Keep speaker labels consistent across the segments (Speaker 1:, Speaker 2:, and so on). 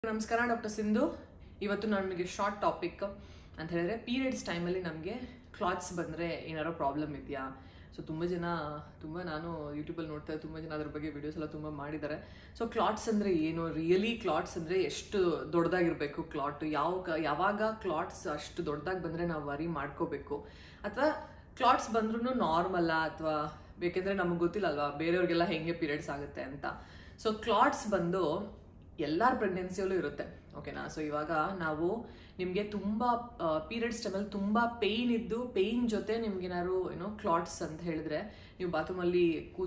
Speaker 1: ನಮಸ್ಕಾರ ಡಾಕ್ಟರ್ ಸಿಂಧು. ಇವತ್ತು ನಮಗೆ ಶಾರ್ಟ್ ಟಾಪಿಕ್ ಅಂತ ಹೇಳಿದ್ರೆ ಪೀರಿಯಡ್ಸ್ ಟೈಮಲ್ಲಿ ನಮಗೆ ಕ್ಲಾತ್ಸ್ ಬಂದರೆ ಏನಾರೋ ಪ್ರಾಬ್ಲಮ್ ಇದೆಯಾ. ಸೊ ನಾನು ಯೂಟ್ಯೂಬಲ್ಲಿ ನೋಡ್ತಾ ತುಂಬ ಜನ ಅದ್ರ ಬಗ್ಗೆ ವಿಡಿಯೋಸ್ ಎಲ್ಲ ತುಂಬ ಮಾಡಿದ್ದಾರೆ. ಸೊ ಕ್ಲಾಟ್ಸ್ ಅಂದರೆ ಏನು, ರಿಯಲಿ ಕ್ಲಾಟ್ಸ್ ಅಂದರೆ ಎಷ್ಟು ದೊಡ್ಡದಾಗಿರಬೇಕು ಕ್ಲಾಟ್, ಯಾವಾಗ ಕ್ಲಾಟ್ಸ್ ಅಷ್ಟು ದೊಡ್ಡದಾಗಿ ಬಂದರೆ ನಾವು ವರಿ ಮಾಡ್ಕೋಬೇಕು, ಅಥವಾ ಕ್ಲಾಟ್ಸ್ ಬಂದ್ರೂ ನಾರ್ಮಲ್ಲ, ಅಥವಾ ಬೇಕೆಂದರೆ ನಮಗೆ ಗೊತ್ತಿಲ್ಲ ಅಲ್ವಾ ಬೇರೆಯವ್ರಿಗೆಲ್ಲ ಹೆಂಗೆ ಪೀರಿಯಡ್ಸ್ ಆಗುತ್ತೆ ಅಂತ. ಸೊ ಕ್ಲಾಟ್ಸ್ ಬಂದು ಎಲ್ಲರ ಪ್ರೆಗ್ನೆನ್ಸಿಯಲ್ಲೂ ಇರುತ್ತೆ, ಓಕೆನಾ. ಸೊ ಇವಾಗ ನಿಮಗೆ ತುಂಬ ಪೀರಿಯಡ್ಸ್ ಟೈಮಲ್ಲಿ ತುಂಬ ಪೇಯ್ನ್ ಇದ್ದು, ಪೇಯ್ನ್ ಜೊತೆ ನಿಮ್ಗೇನಾದ್ರು ಕ್ಲಾಟ್ಸ್ ಅಂತ ಹೇಳಿದ್ರೆ, ನೀವು ಬಾತ್ರೂಮಲ್ಲಿ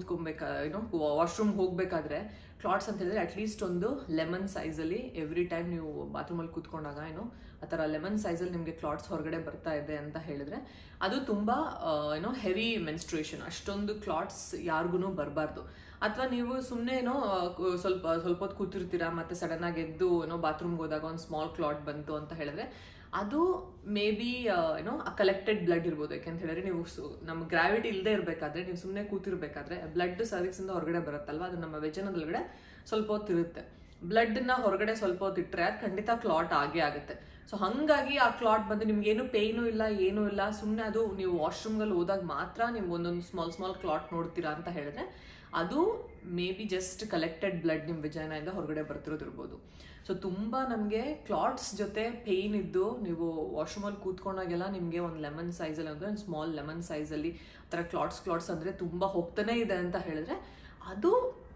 Speaker 1: ವಾಶ್ರೂಮ್ ಹೋಗಬೇಕಾದ್ರೆ ಕ್ಲಾಟ್ಸ್ ಅಂತ ಹೇಳಿದ್ರೆ ಅಟ್ಲೀಸ್ಟ್ ಒಂದು ಲೆಮನ್ ಸೈಜಲ್ಲಿ ಎವ್ರಿ ಟೈಮ್ ನೀವು ಬಾತ್ರೂಮಲ್ಲಿ ಕೂತ್ಕೊಂಡಾಗ ಆ ಥರ ಲೆಮನ್ ಸೈಜಲ್ಲಿ ನಿಮಗೆ ಕ್ಲಾಟ್ಸ್ ಹೊರಗಡೆ ಬರ್ತಾ ಇದೆ ಅಂತ ಹೇಳಿದ್ರೆ ಅದು ತುಂಬ ಹೆವಿ ಮೆನ್ಸ್ಟ್ರುಯೇಷನ್. ಅಷ್ಟೊಂದು ಕ್ಲಾಟ್ಸ್ ಯಾರಿಗೂ ಬರಬಾರ್ದು. ಅಥವಾ ನೀವು ಸುಮ್ಮನೆ ಸ್ವಲ್ಪ ಹೊತ್ತು ಕೂತಿರ್ತೀರಾ, ಮತ್ತೆ ಸಡನ್ ಆಗಿ ಎದ್ದು ಬಾತ್ರೂಮ್ಗೆ ಹೋದಾಗ ಒಂದು ಸ್ಮಾಲ್ ಕ್ಲಾಟ್ ಬಂತು ಅಂತ ಹೇಳಿದ್ರೆ ಅದು ಮೇ ಬಿ ಕಲೆಕ್ಟೆಡ್ ಬ್ಲಡ್ ಇರ್ಬೋದು. ಯಾಕೆಂತ ಹೇಳಿದ್ರೆ ನೀವು ನಮ್ಮ ಗ್ರಾವಿಟಿ ಇಲ್ಲದೆ ಇರಬೇಕಾದ್ರೆ, ನೀವು ಸುಮ್ಮನೆ ಕೂತಿರ್ಬೇಕಾದ್ರೆ ಬ್ಲಡ್ ಸರ್ವಿಕ್ಸಿಂದ ಹೊರಗಡೆ ಬರುತ್ತಲ್ವ, ಅದು ನಮ್ಮ ವೆಜನದೊಳಗಡೆ ಸ್ವಲ್ಪ ಹೊತ್ತು ಇರುತ್ತೆ. ಬ್ಲಡ್ನ ಹೊರಗಡೆ ಸ್ವಲ್ಪ ಹೊತ್ತು ಇಟ್ಟರೆ ಅದು ಖಂಡಿತ ಕ್ಲಾಟ್ ಆಗೇ ಆಗುತ್ತೆ. ಸೊ ಹಾಗಾಗಿ ಆ ಕ್ಲಾಟ್ ಬಂದು ನಿಮ್ಗೇನು ಪೇಯ್ನೂ ಇಲ್ಲ, ಏನೂ ಇಲ್ಲ, ಸುಮ್ಮನೆ ಅದು ನೀವು ವಾಶ್ರೂಮ್ಗಳಲ್ಲಿ ಹೋದಾಗ ಮಾತ್ರ ನೀವು ಒಂದೊಂದು ಸ್ಮಾಲ್ ಕ್ಲಾಟ್ ನೋಡ್ತೀರಾ ಅಂತ ಹೇಳಿದ್ರೆ ಅದು maybe just collected blood ನಿಮ್ಮ ವಿಜಯನಿಂದ ಹೊರಗಡೆ ಬರ್ತಿರೋದಿರ್ಬೋದು. ಸೊ ತುಂಬ ನಮಗೆ ಕ್ಲಾಟ್ಸ್ ಜೊತೆ ಪೇಯ್ನ್ ಇದ್ದು ನೀವು ವಾಶ್ರೂಮಲ್ಲಿ ಕೂತ್ಕೊಂಡಾಗೆಲ್ಲ ನಿಮಗೆ ಒಂದು ಲೆಮನ್ ಸೈಜಲ್ಲಿ ಅಂದರೆ ಒಂದು ಸ್ಮಾಲ್ ಲೆಮನ್ ಸೈಜಲ್ಲಿ ಆ ಥರ ಕ್ಲಾಟ್ಸ್ ಅಂದರೆ ತುಂಬ ಹೋಗ್ತಾನೆ ಇದೆ ಅಂತ ಹೇಳಿದ್ರೆ ಅದು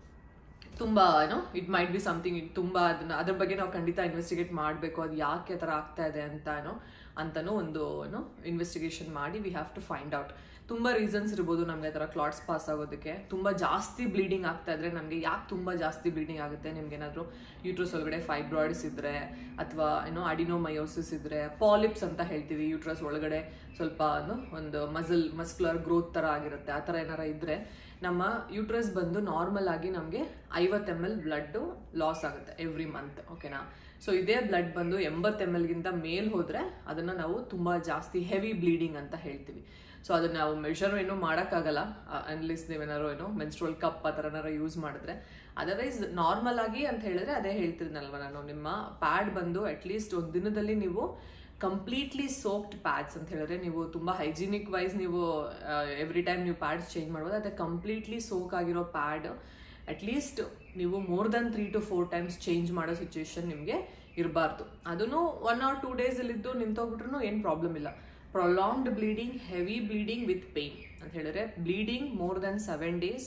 Speaker 1: ತುಂಬ ಇಟ್ ಮೈಟ್ ಬಿ ಸಮಥಿಂಗ್. ತುಂಬ ಅದ್ರ ಬಗ್ಗೆ ನಾವು ಖಂಡಿತ ಇನ್ವೆಸ್ಟಿಗೇಟ್ ಮಾಡಬೇಕು, ಅದು ಯಾಕೆ ಆ ಥರ ಆಗ್ತಾ ಇದೆ ಅಂತನೂ ಒಂದು ಇನ್ವೆಸ್ಟಿಗೇಷನ್ ಮಾಡಿ we have to find out. ತುಂಬ ರೀಸನ್ಸ್ ಇರ್ಬೋದು ನಮಗೆ ಆ ಥರ ಕ್ಲಾಟ್ಸ್ ಪಾಸ್ ಆಗೋದಕ್ಕೆ. ತುಂಬ ಜಾಸ್ತಿ ಬ್ಲೀಡಿಂಗ್ ಆಗ್ತಾ ಇದ್ರೆ ನಮಗೆ ಯಾಕೆ ತುಂಬ ಜಾಸ್ತಿ ಬ್ಲೀಡಿಂಗ್ ಆಗುತ್ತೆ, ನಿಮ್ಗೆ ಏನಾದರೂ ಯೂಟ್ರಸ್ ಒಳಗಡೆ ಫೈಬ್ರಾಯ್ಡ್ಸ್ ಇದ್ದರೆ, ಅಥವಾ ಅಡಿನೋಮಯೋಸಿಸ್ ಇದ್ದರೆ, ಪಾಲಿಪ್ಸ್ ಅಂತ ಹೇಳ್ತೀವಿ, ಯೂಟ್ರಸ್ ಒಳಗಡೆ ಸ್ವಲ್ಪ ಒಂದು ಮಸ್ಕ್ಯುಲರ್ ಗ್ರೋತ್ ಥರ ಆಗಿರುತ್ತೆ, ಆ ಥರ ಏನಾರ ಇದ್ದರೆ ನಮ್ಮ ಯೂಟ್ರಸ್ ಬಂದು ನಾರ್ಮಲ್ ಆಗಿ ನಮಗೆ 50 ml ಬ್ಲಡ್ಡು ಲಾಸ್ ಆಗುತ್ತೆ ಎವ್ರಿ ಮಂತ್, ಓಕೆನಾ. ಸೊ ಇದೇ ಬ್ಲಡ್ ಬಂದು 80 ml ಗಿಂತ ಮೇಲ್ ಹೋದರೆ ಅದನ್ನು ನಾವು ತುಂಬ ಜಾಸ್ತಿ ಹೆವಿ ಬ್ಲೀಡಿಂಗ್ ಅಂತ ಹೇಳ್ತೀವಿ. ಸೊ ಅದನ್ನ ನಾವು ಮೆಷರ್ ಏನೂ ಮಾಡೋಕ್ಕಾಗಲ್ಲ ಅನ್ಲಿಸ್ ನೀವೇನಾರು ಮೆನ್ಸ್ಟ್ರುವಲ್ ಕಪ್ ಆ ಥರ ಏನಾರು ಯೂಸ್ ಮಾಡಿದ್ರೆ. ಅದರ್ವೈಸ್ ನಾರ್ಮಲ್ ಆಗಿ ಅಂತ ಹೇಳಿದ್ರೆ ಅದೇ ಹೇಳ್ತಿದ್ನಲ್ವ ನಾನು, ನಿಮ್ಮ ಪ್ಯಾಡ್ ಬಂದು ಅಟ್ಲೀಸ್ಟ್ ಒಂದು ದಿನದಲ್ಲಿ ನೀವು ಕಂಪ್ಲೀಟ್ಲಿ ಸೋಕ್ಡ್ ಪ್ಯಾಡ್ಸ್ ಅಂತ ಹೇಳಿದ್ರೆ, ನೀವು ತುಂಬ ಹೈಜಿನಿಕ್ ವೈಸ್ ನೀವು ಎವ್ರಿ ಟೈಮ್ ನೀವು ಪ್ಯಾಡ್ಸ್ ಚೇಂಜ್ ಮಾಡ್ಬೋದು. ಅದೇ ಕಂಪ್ಲೀಟ್ಲಿ ಸೋಕ್ ಆಗಿರೋ ಪ್ಯಾಡ್ ಅಟ್ಲೀಸ್ಟ್ ನೀವು more than 3 to 4 times change ಮಾಡೋ ಸಿಚುವೇಶನ್ ನಿಮಗೆ ಇರಬಾರ್ದು. ಅದನ್ನು 1 or 2 days ಇದ್ದು ನಿಂತೋಗ್ಬಿಟ್ರು ಏನು ಪ್ರಾಬ್ಲಮ್ ಇಲ್ಲ. Prolonged bleeding, heavy bleeding with pain ಅಂತ ಹೇಳಿದ್ರೆ, bleeding more than 7 days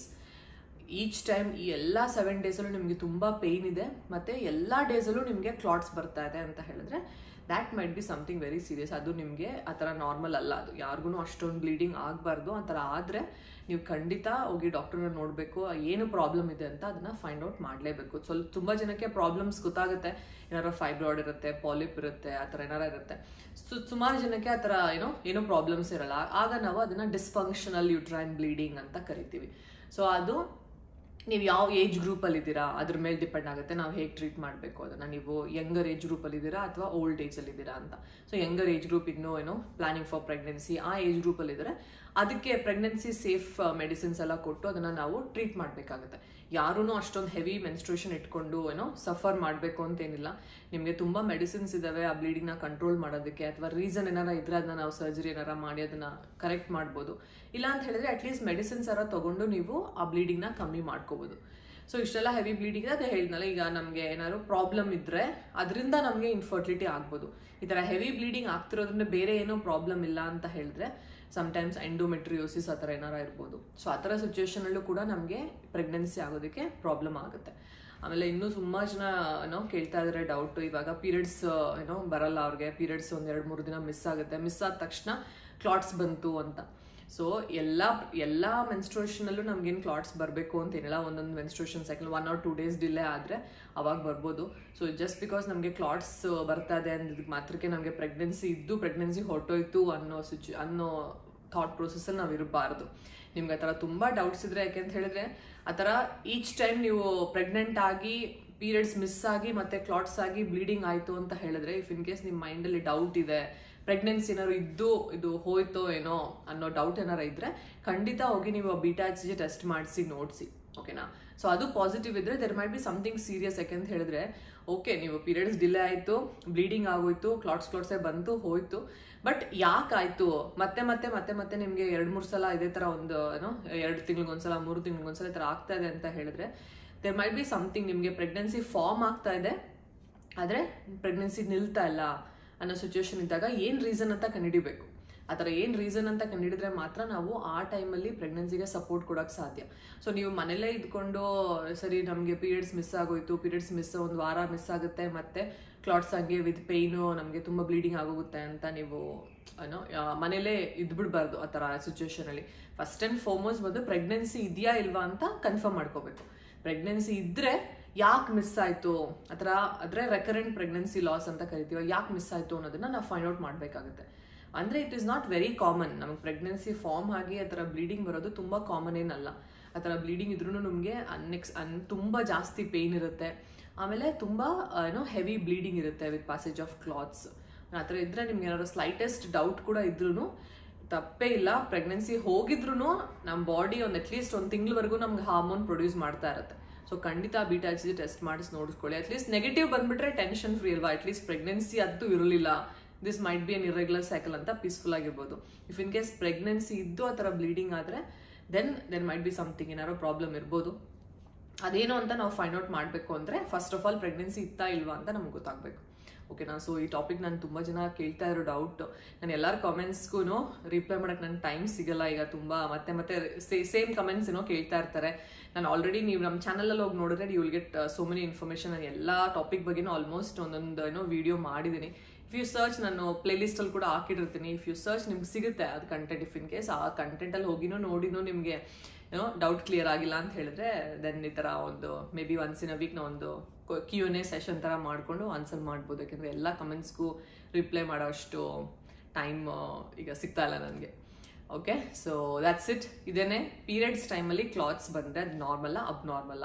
Speaker 1: each time, ಈ ಎಲ್ಲ 7 daysಲ್ಲೂ ನಿಮಗೆ ತುಂಬ ಪೇಯ್ನ್ ಇದೆ ಮತ್ತು ಎಲ್ಲ ಡೇಸಲ್ಲೂ ನಿಮಗೆ ಕ್ಲಾಟ್ಸ್ ಬರ್ತಾ ಇದೆ ಅಂತ ಹೇಳಿದ್ರೆ that might be something very serious. ಅದು ನಿಮಗೆ ಆ ಥರ ನಾರ್ಮಲ್ ಅಲ್ಲ, ಅದು ಯಾರಿಗೂ ಅಷ್ಟೊಂದು ಬ್ಲೀಡಿಂಗ್ ಆಗಬಾರ್ದು. ಆ ಥರ ಆದರೆ ನೀವು ಖಂಡಿತ ಹೋಗಿ ಡಾಕ್ಟರ್ನ ನೋಡಬೇಕು, ಏನು ಪ್ರಾಬ್ಲಮ್ ಇದೆ ಅಂತ ಅದನ್ನು ಫೈಂಡ್ ಔಟ್ ಮಾಡಲೇಬೇಕು. ತುಂಬ ಜನಕ್ಕೆ ಪ್ರಾಬ್ಲಮ್ಸ್ ಗೊತ್ತಾಗುತ್ತೆ, ಏನಾರು ಫೈಬ್ರಾಯ್ಡ್ ಇರುತ್ತೆ, ಪಾಲಿಪ್ ಇರುತ್ತೆ, ಆ ಥರ ಏನಾರ ಇರುತ್ತೆ. ಸುಮಾರು ಜನಕ್ಕೆ ಆ ಥರ ಏನೋ ಪ್ರಾಬ್ಲಮ್ಸ್ ಇರಲ್ಲ. ಆಗ ನಾವು ಅದನ್ನು ಡಿಸ್ಫಂಕ್ಷನಲ್ ಯೂಟ್ರೈನ್ ಬ್ಲೀಡಿಂಗ್ ಅಂತ ಕರಿತೀವಿ. ಸೊ ಅದು ನೀವು ಯಾವ ಏಜ್ ಗ್ರೂಪಲ್ಲಿ ಇದ್ದೀರಾ ಅದ್ರ ಮೇಲೆ ಡಿಪೆಂಡ್ ಆಗುತ್ತೆ ನಾವು ಹೇಗೆ ಟ್ರೀಟ್ ಮಾಡಬೇಕು ಅದನ್ನು. ನೀವು ಯಂಗರ್ ಏಜ್ ಗ್ರೂಪಲ್ಲಿ ಇದ್ದೀರಾ ಅಥವಾ ಓಲ್ಡ್ ಏಜಲ್ಲಿ ಇದ್ದೀರಾ ಅಂತ. ಸೊ ಯಂಗರ್ ಏಜ್ ಗ್ರೂಪ್ ಇನ್ನೂ ಪ್ಲಾನಿಂಗ್ ಫಾರ್ ಪ್ರೆಗ್ನೆನ್ಸಿ ಆ ಏಜ್ ಗ್ರೂಪಲ್ಲಿ ಇದ್ದರೆ ಅದಕ್ಕೆ ಪ್ರೆಗ್ನೆನ್ಸಿ ಸೇಫ್ ಮೆಡಿಸಿನ್ಸ್ ಎಲ್ಲ ಕೊಟ್ಟು ಅದನ್ನು ನಾವು ಟ್ರೀಟ್ ಮಾಡಬೇಕಾಗುತ್ತೆ. ಯಾರೂ ಅಷ್ಟೊಂದು ಹೆವಿ ಮೆನ್ಸ್ಟ್ರುಯೇಷನ್ ಇಟ್ಕೊಂಡು ಸಫರ್ ಮಾಡಬೇಕು ಅಂತೇನಿಲ್ಲ. ನಿಮಗೆ ತುಂಬ ಮೆಡಿಸಿನ್ಸ್ ಇದ್ದಾವೆ ಆ ಬ್ಲೀಡಿಂಗ್ನ ಕಂಟ್ರೋಲ್ ಮಾಡೋದಕ್ಕೆ, ಅಥವಾ ರೀಸನ್ ಏನಾರ ಇದ್ರೆ ಅದನ್ನ ನಾವು ಸರ್ಜರಿ ಏನಾರ ಮಾಡಿ ಅದನ್ನು ಕರೆಕ್ಟ್ ಮಾಡ್ಬೋದು. ಇಲ್ಲ ಅಂತ ಹೇಳಿದ್ರೆ ಅಟ್ಲೀಸ್ಟ್ ಮೆಡಿಸಿನ್ಸ್ ಎಲ್ಲ ತೊಗೊಂಡು ನೀವು ಆ ಬ್ಲೀಡಿಂಗ್ನ ಕಮ್ಮಿ ಮಾಡ್ಕೋಬೋದು. ಸೊ ಇಷ್ಟೆಲ್ಲ ಹೆವಿ ಬ್ಲೀಡಿಂಗ್ ಅದೇ ಹೇಳಿದ್ನಲ್ಲ, ಈಗ ನಮಗೆ ಏನಾದ್ರು ಪ್ರಾಬ್ಲಮ್ ಇದ್ದರೆ ಅದರಿಂದ ನಮಗೆ ಇನ್ಫರ್ಟಿಲಿಟಿ ಆಗ್ಬೋದು. ಈ ಥರ ಹೆವಿ ಬ್ಲೀಡಿಂಗ್ ಆಗ್ತಿರೋದ್ರಿಂದ ಬೇರೆ ಏನೋ ಪ್ರಾಬ್ಲಮ್ ಇಲ್ಲ ಅಂತ ಹೇಳಿದ್ರೆ ಸಮ್ಟೈಮ್ಸ್ ಎಂಡೋಮೆಟ್ರಿಯೋಸಿಸ್ ಆ ಥರ ಏನಾರ ಇರ್ಬೋದು. ಸೊ ಆ ಥರ ಸಿಚುವೇಶನಲ್ಲೂ ಕೂಡ ನಮಗೆ ಪ್ರೆಗ್ನೆನ್ಸಿ ಆಗೋದಕ್ಕೆ ಪ್ರಾಬ್ಲಮ್ ಆಗುತ್ತೆ. ಆಮೇಲೆ ಇನ್ನೂ ಸುಮಾರು ಜನ ಕೇಳ್ತಾ ಇದ್ದಾರೆ ಡೌಟ್, ಇವಾಗ ಪೀರಿಯಡ್ಸ್ ಬರಲ್ಲ ಅವ್ರಿಗೆ, ಪೀರಿಯಡ್ಸ್ ಒಂದು 2-3 ದಿನ ಮಿಸ್ ಆಗುತ್ತೆ, ಮಿಸ್ ಆದ ತಕ್ಷಣ ಕ್ಲಾಟ್ಸ್ ಬಂತು ಅಂತ. ಸೊ ಎಲ್ಲ ಮೆನ್ಸ್ಟ್ರುಯೇಷನಲ್ಲೂ ನಮ್ಗೇನು ಕ್ಲಾಟ್ಸ್ ಬರಬೇಕು ಅಂತೇನಿಲ್ಲ. ಒಂದೊಂದು menstruation cycle 1 or 2 days delay ಆದರೆ ಅವಾಗ ಬರ್ಬೋದು. ಸೊ ಜಸ್ಟ್ ಬಿಕಾಸ್ ನಮಗೆ ಕ್ಲಾಟ್ಸ್ ಬರ್ತಾ ಇದೆ ಅಂದಿದ್ದಕ್ಕೆ ಮಾತ್ರಕ್ಕೆ ನಮಗೆ ಪ್ರೆಗ್ನೆನ್ಸಿ ಹೊರಟೋಯ್ತು ಅನ್ನೋ ಥಾಟ್ ಪ್ರೊಸೆಸ್ಸಲ್ಲಿ ನಾವು ಇರಬಾರ್ದು. ನಿಮ್ಗೆ ಆ ಥರ ತುಂಬ ಡೌಟ್ಸ್ ಇದ್ರೆ, ಯಾಕೆಂತ ಹೇಳಿದ್ರೆ ಆ ಥರ ಈಚ್ ಟೈಮ್ ನೀವು ಪ್ರೆಗ್ನೆಂಟ್ ಆಗಿ ಪೀರಿಯಡ್ಸ್ ಮಿಸ್ ಆಗಿ ಮತ್ತೆ ಕ್ಲಾಟ್ಸ್ ಆಗಿ ಬ್ಲೀಡಿಂಗ್ ಆಯಿತು ಅಂತ ಹೇಳಿದ್ರೆ, ಇಫ್ ಇನ್ ಕೇಸ್ ನಿಮ್ಮ ಮೈಂಡಲ್ಲಿ ಡೌಟ್ ಇದೆ, ಪ್ರೆಗ್ನೆನ್ಸಿ ಏನಾದ್ರು ಇದು ಹೋಯ್ತೋ ಏನೋ ಅನ್ನೋ ಡೌಟ್ ಏನಾರ ಇದ್ರೆ ಖಂಡಿತ ಹೋಗಿ ನೀವು ಬೀಟಾ HCG ಟೆಸ್ಟ್ ಮಾಡಿಸಿ ನೋಡಿಸಿ. ಓಕೆನಾ. ಸೊ ಅದು ಪಾಸಿಟಿವ್ ಇದ್ರೆ there might be something serious. ಯಾಕೆಂತ ಹೇಳಿದ್ರೆ ಓಕೆ ನೀವು ಪೀರಿಯಡ್ಸ್ ಡಿಲೇ ಆಯಿತು, ಬ್ಲೀಡಿಂಗ್ ಆಗೋಯ್ತು, ಕ್ಲಾಟ್ಸೇ ಬಂತು ಹೋಯ್ತು, ಬಟ್ ಯಾಕಾಯ್ತು ಮತ್ತೆ ಮತ್ತೆ ಮತ್ತೆ ಮತ್ತೆ ನಿಮಗೆ 2-3 ಸಲ ಇದೇ ಥರ ಒಂದು ಏನೋ 2 ತಿಂಗಳಿಗೊಂದ್ಸಲ 3 ತಿಂಗಳಿಗೊಂದ್ಸಲ ಈ ಥರ ಆಗ್ತಾ ಇದೆ ಅಂತ ಹೇಳಿದ್ರೆ ದೇರ್ ಮೈಟ್ ಬಿ ಸಮಥಿಂಗ್. ನಿಮಗೆ ಪ್ರೆಗ್ನೆನ್ಸಿ ಫಾರ್ಮ್ ಆಗ್ತಾ ಇದೆ ಆದರೆ ಪ್ರೆಗ್ನೆನ್ಸಿ ನಿಲ್ತಾ ಇಲ್ಲ ಅನ್ನೋ ಸಿಚುವೇಶನ್ ಇದ್ದಾಗ ಏನು ರೀಸನ್ ಅಂತ ಕಂಡುಹಿಡಿಬೇಕು. ಆ ಥರ ಏನು ರೀಸನ್ ಅಂತ ಕಂಡುಹಿಡಿದ್ರೆ ಮಾತ್ರ ನಾವು ಆ ಟೈಮಲ್ಲಿ ಪ್ರೆಗ್ನೆನ್ಸಿಗೆ ಸಪೋರ್ಟ್ ಕೊಡೋಕ್ಕೆ ಸಾಧ್ಯ. ಸೊ ನೀವು ಮನೇಲೇ ಇದ್ಕೊಂಡು ಸರಿ ನಮಗೆ ಪೀರಿಯಡ್ಸ್ ಮಿಸ್ ಆಗೋಯ್ತು, ಪೀರಿಯಡ್ಸ್ ಒಂದು ವಾರ ಮಿಸ್ ಆಗುತ್ತೆ, ಮತ್ತೆ ಕ್ಲಾಟ್ಸ್ ಹಂಗೆ ವಿತ್ ಪೇಯ್ನು ನಮಗೆ ತುಂಬ ಬ್ಲೀಡಿಂಗ್ ಆಗೋಗುತ್ತೆ ಅಂತ ನೀವು ಏನೋ ಮನೇಲೇ ಇದ್ಬಿಡ್ಬಾರ್ದು. ಆ ಥರ ಸಿಚುವೇಶನಲ್ಲಿ ಫಸ್ಟ್ ಆ್ಯಂಡ್ ಫಾರ್ಮೋಸ್ಟ್ ಬಂದು ಪ್ರೆಗ್ನೆನ್ಸಿ ಇದೆಯಾ ಇಲ್ವಾ ಅಂತ ಕನ್ಫರ್ಮ್ ಮಾಡ್ಕೋಬೇಕು. ಪ್ರೆಗ್ನೆನ್ಸಿ ಇದ್ದರೆ ಯಾಕೆ ಮಿಸ್ ಆಯಿತು ಆ ಥರ, ಆದರೆ ರೆಕರೆಂಟ್ ಪ್ರೆಗ್ನೆನ್ಸಿ ಲಾಸ್ ಅಂತ ಕರಿತೀವಿ, ಯಾಕೆ ಮಿಸ್ ಆಯಿತು ಅನ್ನೋದನ್ನ ನಾವು ಫೈಂಡ್ ಔಟ್ ಮಾಡಬೇಕಾಗುತ್ತೆ. ಅಂದರೆ it is not very common. ನಮಗೆ ಪ್ರೆಗ್ನೆನ್ಸಿ ಫಾರ್ಮ್ ಆಗಿ ಆ ಥರ ಬ್ಲೀಡಿಂಗ್ ಬರೋದು ತುಂಬ ಕಾಮನ್ ಏನಲ್ಲ. ಆ ಥರ ಬ್ಲೀಡಿಂಗ್ ಇದ್ರೂ ನಮಗೆ ತುಂಬ ಜಾಸ್ತಿ ಪೇಯ್ನ್ ಇರುತ್ತೆ, ಆಮೇಲೆ ತುಂಬ ಏನೋ ಹೆವಿ ಬ್ಲೀಡಿಂಗ್ ಇರುತ್ತೆ ವಿತ್ ಪ್ಯಾಸೇಜ್ ಆಫ್ ಕ್ಲಾತ್ಸ್. ಆ ಥರ ಇದ್ದರೆ ನಿಮ್ಗೆ ಏನಾದ್ರು ಸ್ಲೈಟೆಸ್ಟ್ ಡೌಟ್ ಕೂಡ ಇದ್ರೂ ತಪ್ಪೇ ಇಲ್ಲ. ಪ್ರೆಗ್ನೆನ್ಸಿ ಹೋಗಿದ್ರು ನಮ್ಮ ಬಾಡಿ ಒಂದು ಅಟ್ಲೀಸ್ಟ್ 1 ತಿಂಗಳವರೆಗೂ ನಮ್ಗೆ ಹಾರ್ಮೋನ್ ಪ್ರೊಡ್ಯೂಸ್ ಮಾಡ್ತಾ ಇರುತ್ತೆ. ಸೊ ಖಂಡಿತ ಬೀಟಾ HCG ಟೆಸ್ಟ್ ಮಾಡಿಸಿ ನೋಡಿಸ್ಕೊಳ್ಳಿ. ಅಟ್ಲೀಸ್ಟ್ ನೆಗೆಟಿವ್ ಬಂದ್ಬಿಟ್ರೆ ಟೆನ್ಷನ್ ಫ್ರೀ ಅಲ್ವಾ, ಅಟ್ಲೀಸ್ಟ್ ಪ್ರೆಗ್ನೆನ್ಸಿ ಅಂತೂ ಇರಲಿಲ್ಲ, this might be an irregular cycle ಅಂತ ಪೀಸ್ಫುಲ್ ಆಗಿರ್ಬೋದು. ಇಫ್ ಇನ್ ಕೇಸ್ ಪ್ರೆಗ್ನೆನ್ಸಿ ಇದ್ದು ಆ ಥರ ಬ್ಲೀಡಿಂಗ್ ಆದರೆ ದೆನ್ ಮೈಟ್ ಬಿ ಸಮಥಿಂಗ್, ಏನಾರೋ ಪ್ರಾಬ್ಲಮ್ ಇರ್ಬೋದು. ಅದೇನು ಅಂತ ನಾವು ಫೈಂಡ್ ಔಟ್ ಮಾಡಬೇಕು ಅಂದರೆ ಫಸ್ಟ್ ಆಫ್ ಆಲ್ ಪ್ರೆಗ್ನೆನ್ಸಿ ಇತ್ತಾ ಇಲ್ವಾ ಅಂತ ನಮ್ಗೆ ಗೊತ್ತಾಗಬೇಕು. ಓಕೆನಾ. ಸೊ ಈ ಟಾಪಿಕ್ ನಾನು ತುಂಬ ಜನ ಕೇಳ್ತಾ ಇರೋ ಡೌಟ್, ನಾನು ಎಲ್ಲರ ಕಮೆಂಟ್ಸ್ಗೂ ರಿಪ್ಲೈ ಮಾಡೋಕ್ಕೆ ನನಗೆ ಟೈಮ್ ಸಿಗಲ್ಲ ಈಗ. ತುಂಬ ಮತ್ತೆ ಮತ್ತೆ ಸೇಮ್ ಕಮೆಂಟ್ಸ್ ಕೇಳ್ತಾ ಇರ್ತಾರೆ. ನಾನು ಆಲ್ರೆಡಿ ನೀವು ನಮ್ಮ ಚಾನಲಲ್ಲಿ ಹೋಗಿ ನೋಡಿದ್ರೆ you will get so many information. ನಾನು ಎಲ್ಲ ಟಾಪಿಕ್ ಬಗ್ಗೆನೂ ಆಲ್ಮೋಸ್ಟ್ ಒಂದೊಂದು ವಿಡಿಯೋ ಮಾಡಿದ್ದೀನಿ. ಇಫ್ ಯು ಸರ್ಚ್ ನಾನು ಪ್ಲೇಲಿಸ್ಟಲ್ಲಿ ಕೂಡ ಹಾಕಿಟ್ಟಿರ್ತೀನಿ. ಇಫ್ ಯು ಸರ್ಚ್ ನಿಮ್ಗೆ ಸಿಗುತ್ತೆ ಅದು ಕಂಟೆಂಟ್. ಇಫ್ ಇನ್ ಕೇಸ್ ಆ ಕಂಟೆಂಟಲ್ಲಿ ಹೋಗಿನೂ ನೋಡಿನೂ ನಿಮಗೆ ಡೌಟ್ ಕ್ಲಿಯರ್ ಆಗಿಲ್ಲ ಅಂತ ಹೇಳಿದ್ರೆ ದೆನ್ ಈ ಥರ ಒಂದು maybe once in a week ನಾವು ಒಂದು Q&A ಸೆಷನ್ ಥರ ಮಾಡಿಕೊಂಡು ಆನ್ಸರ್ ಮಾಡ್ಬೋದು. ಯಾಕೆಂದರೆ ಎಲ್ಲ ಕಮೆಂಟ್ಸ್ಗೂ ರಿಪ್ಲೈ ಮಾಡೋ ಅಷ್ಟು ಟೈಮ್ ಈಗ ಸಿಗ್ತಾ ಇಲ್ಲ ನನಗೆ. Okay, so that's it. ಇದೇನೆ ಪೀರಿಯಡ್ಸ್ ಟೈಮಲ್ಲಿ ಕ್ಲಾತ್ಸ್ ಬಂದರೆ ಅದು ನಾರ್ಮಲ್ಲ ಅಬ್ನಾರ್ಮಲ್ಲ,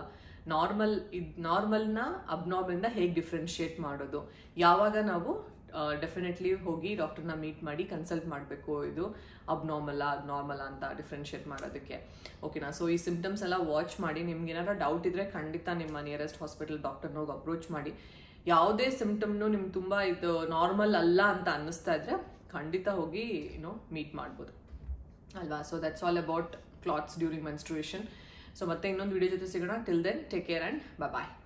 Speaker 1: ನಾರ್ಮಲ್ನ ಅಬ್ನಾರ್ಮಲಿಂದ ಹೇಗೆ ಡಿಫ್ರೆನ್ಶಿಯೇಟ್ ಮಾಡೋದು, ಯಾವಾಗ ನಾವು ಡೆಫಿನೆಟ್ಲಿ ಹೋಗಿ ಡಾಕ್ಟರ್ನ ಮೀಟ್ ಮಾಡಿ ಕನ್ಸಲ್ಟ್ ಮಾಡಬೇಕು ಇದು ಅಬ್ನಾರ್ಮಲ್ಲ ಅಂತ ಡಿಫ್ರೆನ್ಶಿಯೇಟ್ ಮಾಡೋದಕ್ಕೆ. ಓಕೆನಾ. ಸೊ ಈ ಸಿಂಪ್ಟಮ್ಸ್ ಎಲ್ಲ ವಾಚ್ ಮಾಡಿ. ನಿಮ್ಗೆ ಏನಾದ್ರು ಡೌಟ್ ಇದ್ದರೆ ಖಂಡಿತ ನಿಮ್ಮ ನಿಯರೆಸ್ಟ್ ಹಾಸ್ಪಿಟಲ್ ಡಾಕ್ಟರ್ನ ಹೋಗಿ ಅಪ್ರೋಚ್ ಮಾಡಿ. ಯಾವುದೇ ಸಿಂಪ್ಟಮ್ನು ನಿಮ್ಗೆ ತುಂಬ ಇದು ನಾರ್ಮಲ್ ಅಲ್ಲ ಅಂತ ಅನ್ನಿಸ್ತಾ ಇದ್ರೆ ಖಂಡಿತ ಹೋಗಿ ಮೀಟ್ ಮಾಡ್ಬೋದು ಅಲ್ವಾ. So that's all about clots during menstruation. So ಮತ್ತೆ ಇನ್ನೊಂದು ವಿಡಿಯೋ ಜೊತೆ ಸಿಗೋಣ. Till then take care and bye.